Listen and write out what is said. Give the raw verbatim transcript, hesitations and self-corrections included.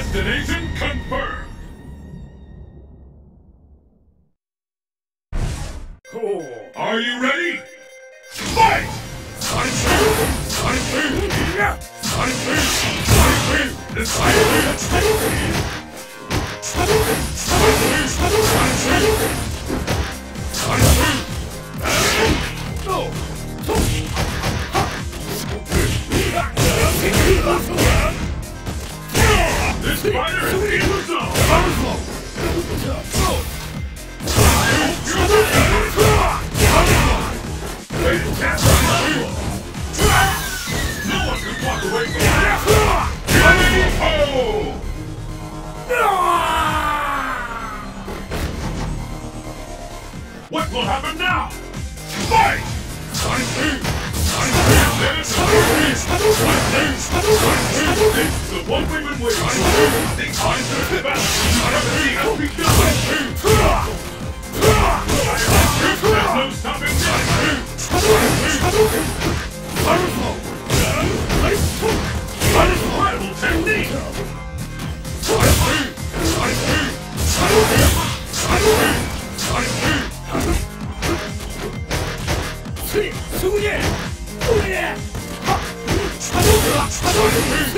Destination confirmed! Cool. Are you ready? Fight! Sonic Boom! Sonic Boom! Sonic Boom! Sonic Boom! The Sonic Boom! Sonic Boom! Sonic Boom! Sonic Boom! Sonic Boom! Go! This fighter is in the zone! No one can walk away from that! What will happen now? Fight! Sonic Boom! Sonic Boom! Sonic Boom! Sonic Boom! Sonic Boom! This is the one we've been waiting for! Sonic Boom! The time to the battle! Sonic Boom has begun! Sonic Boom! There's no stopping Sonic Boom! Sonic Boom! Wonderful! Incredible technique! Sonic Boom! Sonic Boom! Sonic Boom! Sonic Boom! Sonic Boom! Sonic Boom!